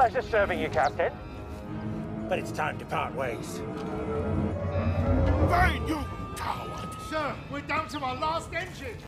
pleasure serving you, Captain. But it's time to part ways. Vane, you coward! Sir, we're down to our last engine.